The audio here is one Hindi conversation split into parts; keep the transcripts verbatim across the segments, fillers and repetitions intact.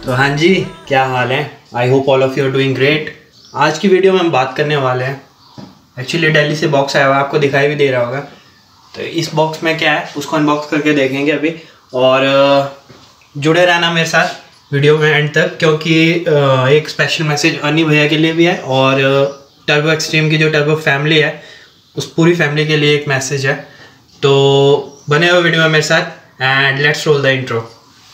तो हाँ जी, क्या हाल है। I hope all of you are doing great. आज की वीडियो में हम बात करने वाले हैं, एक्चुअली दिल्ली से बॉक्स आया हुआ है, आपको दिखाई भी दे रहा होगा। तो इस बॉक्स में क्या है उसको अनबॉक्स करके देखेंगे अभी, और जुड़े रहना मेरे साथ वीडियो में एंड तक, क्योंकि एक स्पेशल मैसेज अनी भैया के लिए भी है और टर्बो एक्सट्रीम की जो टर्बो फैमिली है उस पूरी फैमिली के लिए एक मैसेज है। तो बने हुए वीडियो में मेरे साथ and let's roll the intro.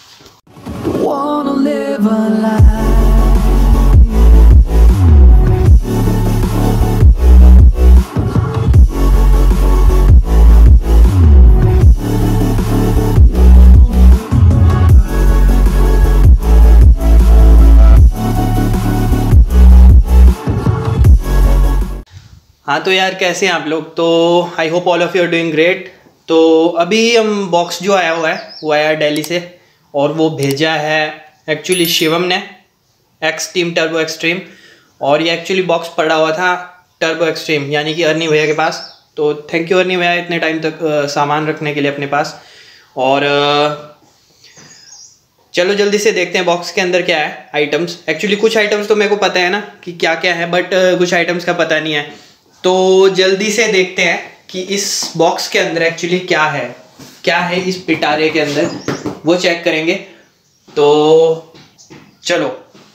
हाँ तो यार, कैसे हैं आप लोग। तो I hope all of you are doing great. तो अभी हम बॉक्स जो आया हुआ है वो आया दिल्ली से, और वो भेजा है एक्चुअली शिवम ने, एक्स टीम टर्बो एक्सट्रीम। और ये एक्चुअली बॉक्स पड़ा हुआ था टर्बो एक्सट्रीम यानी कि अर्नी भैया के पास। तो थैंक यू अर्नी भैया इतने टाइम तक आ, सामान रखने के लिए अपने पास। और आ, चलो जल्दी से देखते हैं बॉक्स के अंदर क्या है आइटम्स। एक्चुअली कुछ आइटम्स तो मेरे को पता है ना कि क्या क्या है, बट कुछ आइटम्स का पता नहीं है। तो जल्दी से देखते हैं कि इस बॉक्स के अंदर एक्चुअली क्या है, क्या है इस पिटारे के अंदर, वो चेक करेंगे। तो चलो।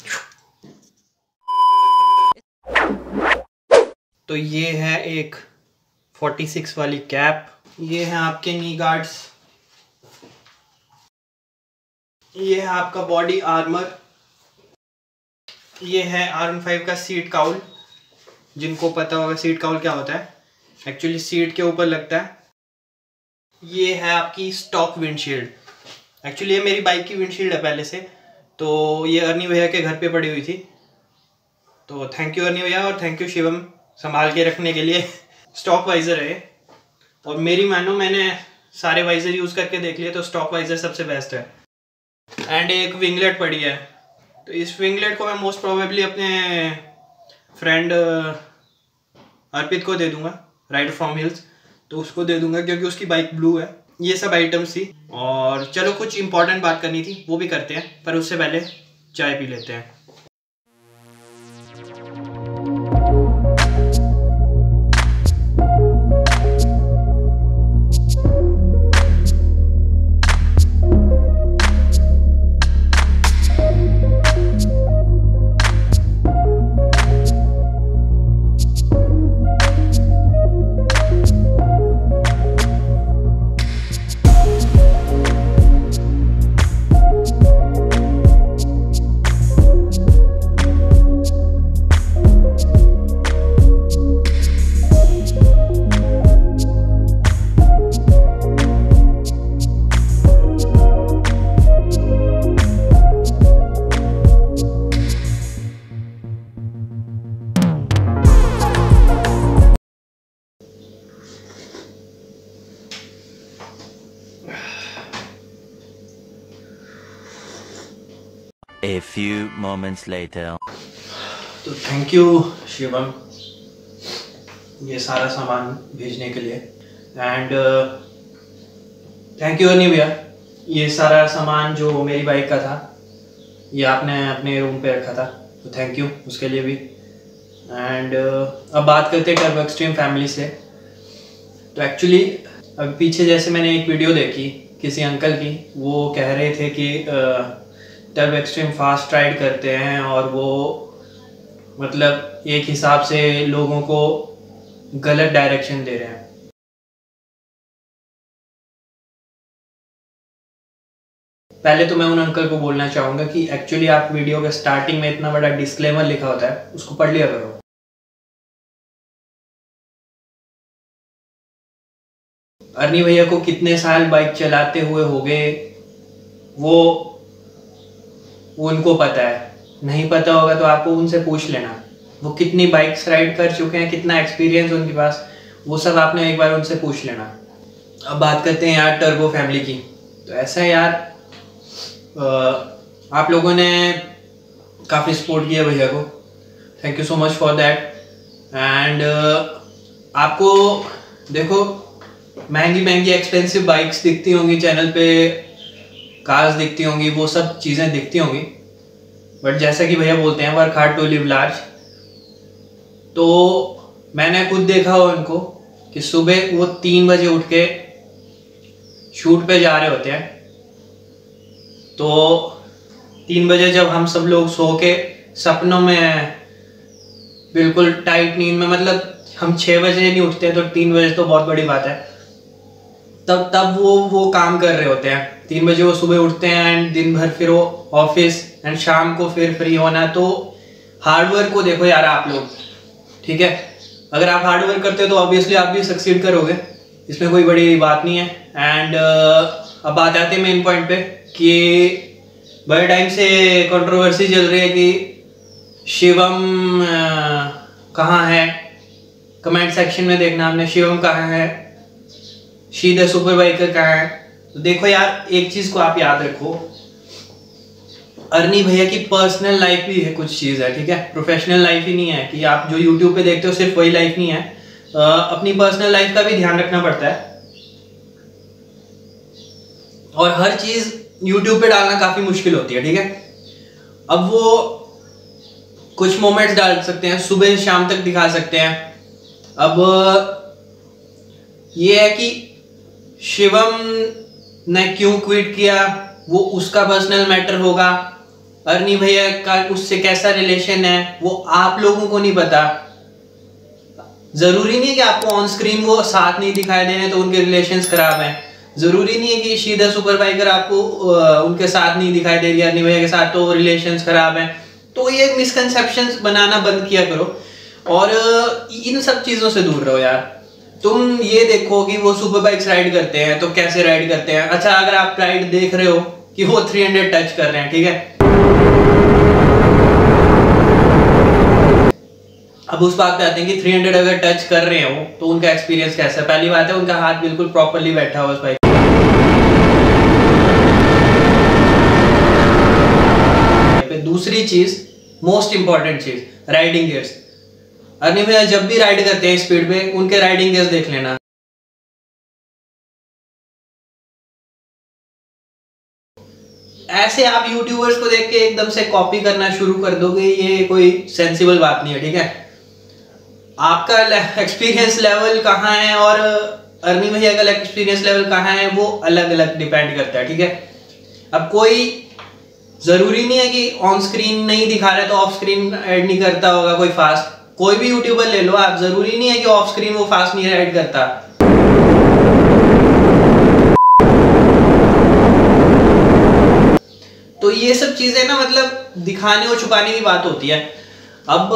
तो ये है एक छियालीस वाली कैप, ये है आपके नी गार्ड्स, ये है आपका बॉडी आर्मर, ये है आर वन फाइव का सीट काउल। जिनको पता होगा सीट काउल क्या होता है, एक्चुअली सीट के ऊपर लगता है। ये है आपकी स्टॉक विंडशील्ड, एक्चुअली ये मेरी बाइक की विंडशील्ड है पहले से, तो ये अर्नी भैया के घर पे पड़ी हुई थी। तो थैंक यू अर्नी भैया, और थैंक यू शिवम संभाल के रखने के लिए। स्टॉक वाइज़र है, और मेरी मानो मैंने सारे वाइज़र यूज़ करके देख लिए, तो स्टॉक वाइज़र सबसे बेस्ट है। एंड एक विंगलेट पड़ी है, तो इस विंगलेट को मैं मोस्ट प्रोबेबली अपने फ्रेंड अर्पित को दे दूंगा, राइडर फ्रॉम हिल्स, तो उसको दे दूंगा क्योंकि उसकी बाइक ब्लू है। ये सब आइटम्स थी, और चलो कुछ इंपॉर्टेंट बात करनी थी वो भी करते हैं, पर उससे पहले चाय पी लेते हैं। A few moments later. तो थैंक यू शिवम ये सारा सामान भेजने के लिए, एंड थैंक यू अर्नी भैया, ये सारा सामान जो मेरी बाइक का था ये आपने अपने रूम पे रखा था, तो थैंक यू उसके लिए भी। एंड uh, अब बात करते हैं टर्बो एक्सट्रीम फैमिली से। तो एक्चुअली अब पीछे जैसे मैंने एक वीडियो देखी किसी अंकल की, वो कह रहे थे कि टर्बो एक्सट्रीम फास्ट राइड करते हैं, और वो मतलब एक हिसाब से लोगों को गलत डायरेक्शन दे रहे हैं। पहले तो मैं उन अंकल को बोलना चाहूँगा कि एक्चुअली आप वीडियो के स्टार्टिंग में इतना बड़ा डिस्क्लेमर लिखा होता है उसको पढ़ लिया करो। अर्नी भैया को कितने साल बाइक चलाते हुए हो गए वो वो उनको पता है, नहीं पता होगा तो आपको उनसे पूछ लेना, वो कितनी बाइक्स राइड कर चुके हैं, कितना एक्सपीरियंस उनके पास, वो सब आपने एक बार उनसे पूछ लेना। अब बात करते हैं यार टर्बो फैमिली की। तो ऐसा है यार, आप लोगों ने काफ़ी सपोर्ट किया भैया को, thank you so much for that. And आपको देखो महंगी महंगी एक्सपेंसिव बाइक्स दिखती होंगी चैनल पे, कार्स दिखती होंगी, वो सब चीज़ें दिखती होंगी, बट जैसा कि भैया बोलते हैं work hard to live large, तो मैंने खुद देखा हो उनको कि सुबह वो तीन बजे उठ के शूट पे जा रहे होते हैं। तो तीन बजे जब हम सब लोग सो के सपनों में बिल्कुल टाइट नींद में, मतलब हम छः बजे नहीं उठते हैं तो तीन बजे तो बहुत बड़ी बात है, तब तब वो वो काम कर रहे होते हैं। तीन बजे वो सुबह उठते हैं एंड दिन भर फिर वो ऑफिस एंड शाम को फिर फ्री होना। तो हार्डवर्क को देखो यार आप लोग, ठीक है, अगर आप हार्डवर्क करते हो तो ऑब्वियसली आप भी सक्सीड करोगे, इसमें कोई बड़ी बात नहीं है। एंड uh, अब बात आते हैं मेन पॉइंट पे कि बड़े टाइम से कंट्रोवर्सी चल रही है कि शिवम uh, कहाँ है। कमेंट सेक्शन में देखना आपने, शिवम कहाँ है, शी द सुपर बाइकर कहाँ है। तो देखो यार एक चीज को आप याद रखो, अर्नी भैया की पर्सनल लाइफ भी है, कुछ चीज है, ठीक है, प्रोफेशनल लाइफ ही नहीं है कि आप जो यूट्यूब पे देखते हो सिर्फ वही लाइफ नहीं है। आ, अपनी पर्सनल लाइफ का भी ध्यान रखना पड़ता है और हर चीज यूट्यूब पे डालना काफी मुश्किल होती है, ठीक है। अब वो कुछ मोमेंट्स डाल सकते हैं, सुबह शाम तक दिखा सकते हैं। अब ये है कि शिवम ने क्यों क्विट किया वो उसका पर्सनल मैटर होगा, अर्नी भैया का उससे कैसा रिलेशन है वो आप लोगों को नहीं पता। जरूरी नहीं है कि आपको ऑन स्क्रीन वो साथ नहीं दिखाई दे रहे तो उनके रिलेशंस खराब हैं। जरूरी नहीं है कि शीदा सुपर बाइकर आपको उनके साथ नहीं दिखाई दे रही अर्नी भैया के साथ तो रिलेशंस खराब हैं। तो ये मिसकंसेप्शंस बनाना बंद किया करो और इन सब चीजों से दूर रहो यार। तुम ये देखो कि वो सुपर बाइक्स राइड करते हैं तो कैसे राइड करते हैं। अच्छा, अगर आप राइड देख रहे हो कि वो तीन सौ टच कर रहे हैं, ठीक है, अब उस बात पे आते हैं कि तीन सौ अगर टच कर रहे हो तो उनका एक्सपीरियंस कैसा है। पहली बात है उनका हाथ बिल्कुल प्रॉपर्ली बैठा हुआ उस बाइक। दूसरी चीज, मोस्ट इंपॉर्टेंट चीज, राइडिंग गियर्स। अर्नी भैया जब भी राइड करते हैं स्पीड पे उनके राइडिंग गियर्स देख लेना। ऐसे आप यूट्यूबर्स को देख के एकदम से कॉपी करना शुरू कर दोगे, ये कोई सेंसिबल बात नहीं है, ठीक है। आपका एक्सपीरियंस लेवल कहाँ है और अर्नी भैया का एक्सपीरियंस लेवल कहाँ है वो अलग अलग डिपेंड करता है, ठीक है। अब कोई जरूरी नहीं है कि ऑन स्क्रीन नहीं दिखा रहा है तो ऑफ स्क्रीन ऐड नहीं करता होगा कोई फास्ट। कोई भी यूट्यूबर ले लो आप, जरूरी नहीं है कि ऑफ स्क्रीन वो फास्ट नहीं ऐड करता। तो ये सब चीजें ना मतलब दिखाने और छुपाने की बात होती है। अब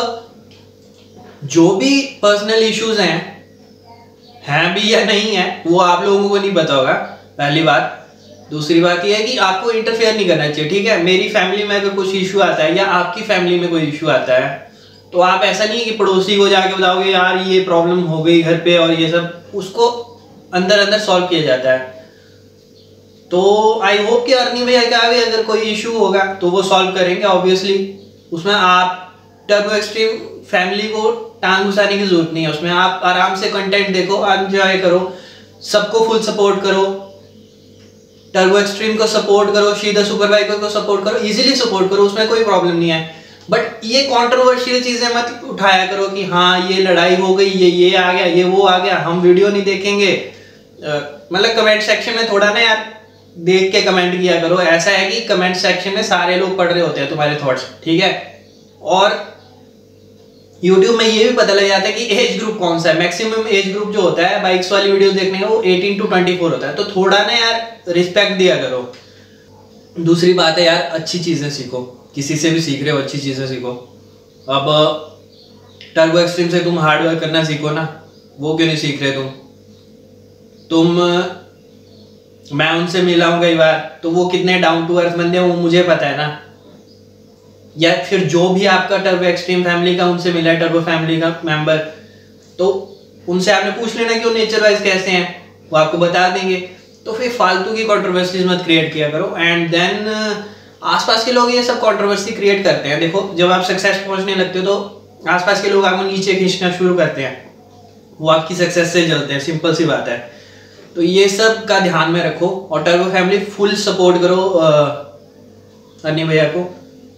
जो भी पर्सनल इश्यूज हैं हैं भी या नहीं है वो आप लोगों को नहीं पता होगा, पहली बात। दूसरी बात यह है कि आपको इंटरफेयर नहीं करना चाहिए, ठीक है। मेरी फैमिली में अगर कुछ इशू आता है या आपकी फैमिली में कोई इशू आता है तो आप ऐसा नहीं है कि पड़ोसी को जाके बताओगे यार ये प्रॉब्लम हो गई घर पे और ये सब, उसको अंदर अंदर सॉल्व किया जाता है। तो आई होप कि अर्नी भैया का भी अगर कोई इशू होगा तो वो सॉल्व करेंगे ऑब्वियसली। उसमें आप टर्बो एक्सट्रीम फैमिली को टांग घुसाने की जरूरत नहीं है, उसमें आप आराम से कंटेंट देखो, एंजॉय करो, सबको फुल सपोर्ट करो, टर्बो एक्सट्रीम को सपोर्ट करो, शीदा सुपर बाइकर को सपोर्ट करो, इजीली सपोर्ट करो, उसमें कोई प्रॉब्लम नहीं है। बट ये कंट्रोवर्शियल चीजें मत उठाया करो कि हाँ ये लड़ाई हो गई, ये ये आ गया, ये वो आ गया, हम वीडियो नहीं देखेंगे। मतलब कमेंट सेक्शन में थोड़ा ना यार देख के कमेंट किया करो। ऐसा है कि कमेंट सेक्शन में सारे लोग पढ़ रहे होते हैं तुम्हारे थॉट्स, ठीक है। और YouTube में ये भी पता लग जाता है कि एज ग्रुप कौन सा है। मैक्सिमम एज ग्रुप जो होता है बाइक्स वाली वीडियो देखने का वो अठारह टू चौबीस होता है। तो थोड़ा ना यार रिस्पेक्ट दिया करो। दूसरी बात है यार अच्छी चीजें सीखो, किसी से भी सीख रहे हो अच्छी चीजें सीखो। अब टर्बो एक्सट्रीम से तुम हार्ड वर्क करना सीखो ना, वो क्यों नहीं सीख रहे तुम तुम मैं उनसे मिला हूं कई बार, तो वो कितने डाउन टू अर्थ बंदे हैं वो मुझे पता है ना। या फिर जो भी आपका टर्बो एक्सट्रीम फैमिली का उनसे मिला है, टर्बो फैमिली का मेंबर, तो उनसे आपने पूछ लेना कि वो नेचर वाइज कैसे हैं, वो आपको बता देंगे। तो फिर फालतू की कंट्रोवर्सीज मत क्रिएट किया करो। एंड देन आसपास के लोग ये सब कंट्रोवर्सी क्रिएट करते हैं। देखो जब आप सक्सेस पहुंचने लगते हो तो आसपास के लोग आपको नीचे खींचना शुरू करते हैं, वो आपकी सक्सेस से जलते हैं, सिंपल सी बात है। तो ये सब का ध्यान में रखो और टर्बो फैमिली फुल सपोर्ट करो अर्नी भैया को।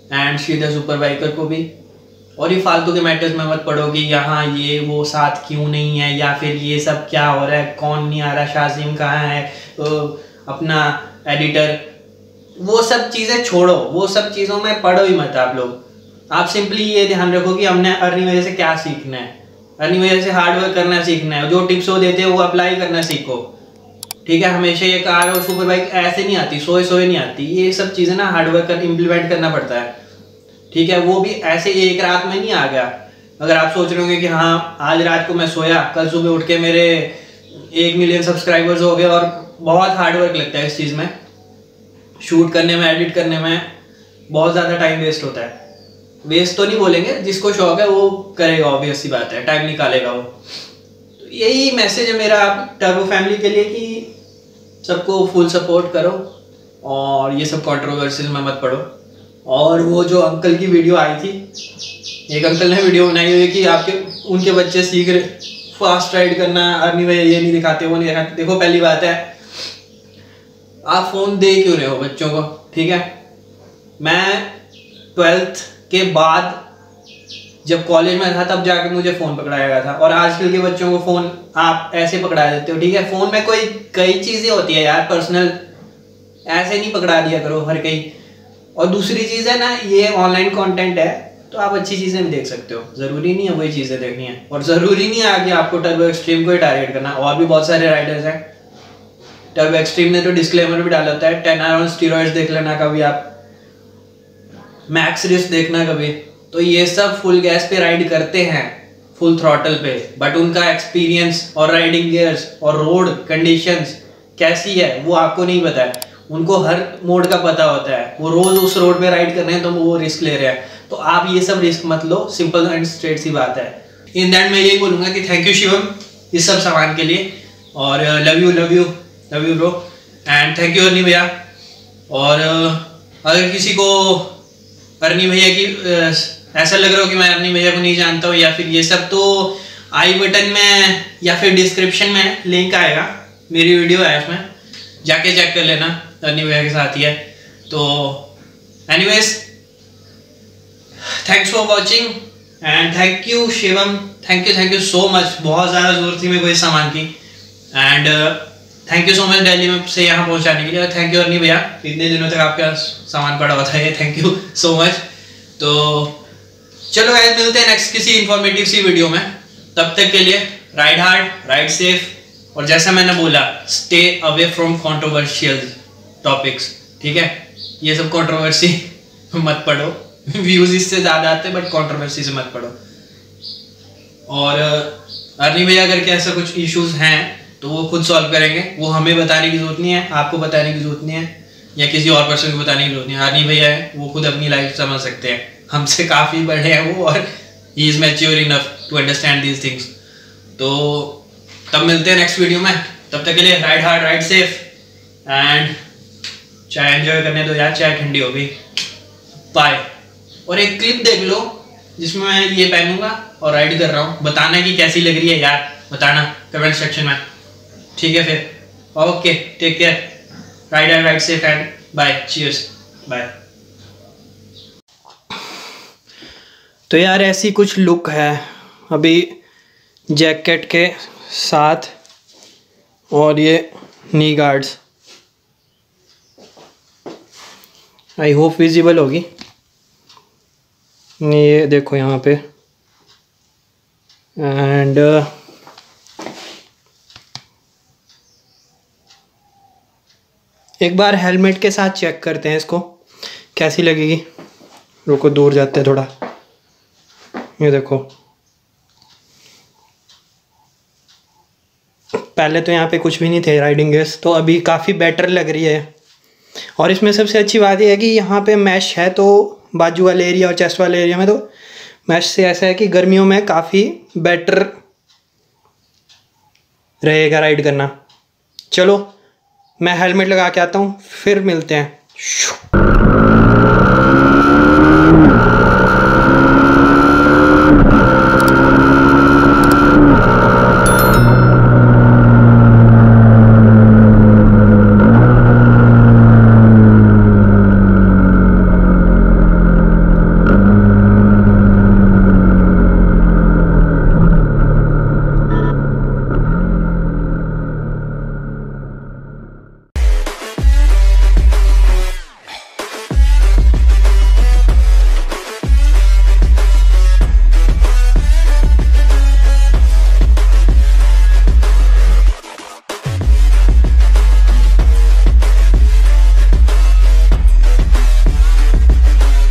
एंड सीधे सुपर बाइकर को भी। और ये फालतू के मैटर्स में मत पढ़ो कि यहाँ ये वो साथ क्यों नहीं है, या फिर ये सब क्या हो रहा है, कौन नहीं आ रहा, शाज़िम कहाँ है, तो अपना एडिटर, वो सब चीज़ें छोड़ो, वो सब चीज़ों में पढ़ो ही मत आप लोग। आप सिंपली ये ध्यान रखो कि हमने अर्निंग वजह से क्या सीखना है, अर्निंग वजह से हार्ड वर्क करना सीखना है, जो टिप्स वो देते हैं वो अप्लाई करना सीखो, ठीक है। हमेशा ये कार और सुपर बाइक ऐसे नहीं आती, सोए सोए नहीं आती, ये सब चीज़ें ना हार्ड वर्क कर इम्प्लीमेंट करना पड़ता है, ठीक है। वो भी ऐसे एक रात में नहीं आ गया। अगर आप सोच रहे होंगे कि हाँ आज रात को मैं सोया, कल सुबह उठ के मेरे एक मिलियन सब्सक्राइबर्स हो गए, और बहुत हार्ड वर्क लगता है इस चीज़ में, शूट करने में, एडिट करने में बहुत ज़्यादा टाइम वेस्ट होता है। वेस्ट तो नहीं बोलेंगे, जिसको शौक है वो करेगा, ऑब्वियस सी बात है, टाइम निकालेगा वो। तो यही मैसेज है मेरा टर्बो फैमिली के लिए कि सबको फुल सपोर्ट करो और ये सब कंट्रोवर्सीज में मत पड़ो। और वो जो अंकल की वीडियो आई थी, एक अंकल ने वीडियो बनाई हुई कि आपके उनके बच्चे सीख रहे फास्ट राइड करना, अर्नी भैया ये नहीं दिखाते, वो नहीं दिखाते। देखो पहली बात है, आप फ़ोन दे क्यों रहे हो बच्चों को, ठीक है। मैं ट्वेल्थ के बाद जब कॉलेज में था तब जाके मुझे फ़ोन पकड़ाया गया था, और आजकल के बच्चों को फ़ोन आप ऐसे पकड़ा देते हो, ठीक है। फ़ोन में कोई कई चीज़ें होती है यार पर्सनल, ऐसे नहीं पकड़ा दिया करो हर कहीं। और दूसरी चीज़ है ना, ये ऑनलाइन कंटेंट है तो आप अच्छी चीज़ें भी देख सकते हो, ज़रूरी नहीं है वही चीज़ें देखनी है, और ज़रूरी नहीं है कि आपको टर्बो एक्सट्रीम को ही टारगेट करना, और भी बहुत सारे राइडर्स हैं। टर्बो एक्सट्रीम ने तो डिस्क्लेमर भी डाला होता है, टेन आवर ऑन स्टीरॉइड्स देख लेना कभी, आप मैक्स रिस्क देखना कभी। तो ये सब फुल गैस पे राइड करते हैं, फुल थ्रॉटल पे, बट उनका एक्सपीरियंस और राइडिंग गियर्स और रोड कंडीशंस कैसी है वो आपको नहीं पता है। उनको हर मोड का पता होता है, वो रोज उस रोड पे राइड कर रहे हैं तो वो रिस्क ले रहे हैं। तो आप ये सब रिस्क मत लो, सिंपल एंड स्ट्रेट सी बात है। इन दैट मैं यही बोलूँगा कि थैंक यू शिवम इस सब सामान के लिए, और love you love you love you bro, and thank you अर्नी भैया। और अगर किसी को अर्नी भैया की ऐसा लग रहा हो कि मैं अर्नी भैया को नहीं जानता हूँ या फिर ये सब, तो आई बटन में या फिर डिस्क्रिप्शन में लिंक आएगा, मेरी वीडियो है उसमें, जाके चेक कर लेना, अर्नी भैया के साथ ही है। तो anyways thanks for watching and thank you Shivam, thank you thank you so much. बहुत ज़्यादा ज़रूरत थी मेरे को इस सामान की, and thank you so much Delhi में से यहाँ पहुँचाने के लिए। थैंक यू अर्नी भैया, इतने दिनों तक आपका सामान पड़ा हुआ था ये, थैंक यू सो मच। तो चलो गाइस, मिलते हैं नेक्स्ट किसी इंफॉर्मेटिव सी वीडियो में, तब तक के लिए राइड हार्ड, राइड सेफ, और जैसा मैंने बोला stay away from controversial topics, ठीक है। ये सब कंट्रोवर्सी मत पढ़ो, व्यूज इससे ज़्यादा आते हैं बट कंट्रोवर्सी से मत पढ़ो। और अर्नी भैया अगर के ऐसा कुछ इश्यूज हैं तो वो खुद सॉल्व करेंगे, वो हमें बताने की जरूरत नहीं है, आपको बताने की जरूरत नहीं है, या किसी और पर्सन को बताने की जरूरत नहीं है। अर्नी भैया है, वो खुद अपनी लाइफ समझ सकते हैं, हमसे काफ़ी बड़े हैं वो, और he is mature enough to understand these things. तो तब मिलते हैं नेक्स्ट वीडियो में, तब तक के लिए ride hard, ride safe, and चाय एंजॉय करने दो यार, चाय ठंडी हो गई, बाय। और एक क्लिप देख लो जिसमें मैं ये पहनूंगा और राइड कर रहा हूँ, बताना कि कैसी लग रही है यार, बताना कमेंट सेक्शन में, ठीक है। फिर okay, take care, ride and ride safe and bye, cheers, bye. तो यार ऐसी कुछ लुक है अभी जैकेट के साथ, और ये knee guards, I hope visible होगी, ये देखो यहाँ पे, एंड एक बार हेलमेट के साथ चेक करते हैं इसको कैसी लगेगी। रुको दूर जाते हैं थोड़ा, ये देखो, पहले तो यहाँ पे कुछ भी नहीं थे राइडिंग गियर्स, तो अभी काफ़ी बेटर लग रही है। और इसमें सबसे अच्छी बात यह है कि यहाँ पे मैश है, तो बाजू वाले एरिया और चेस्ट वाले एरिया में तो मैश से ऐसा है कि गर्मियों में काफ़ी बेटर रहेगा राइड करना। चलो मैं हेलमेट लगा के आता हूँ, फिर मिलते हैं।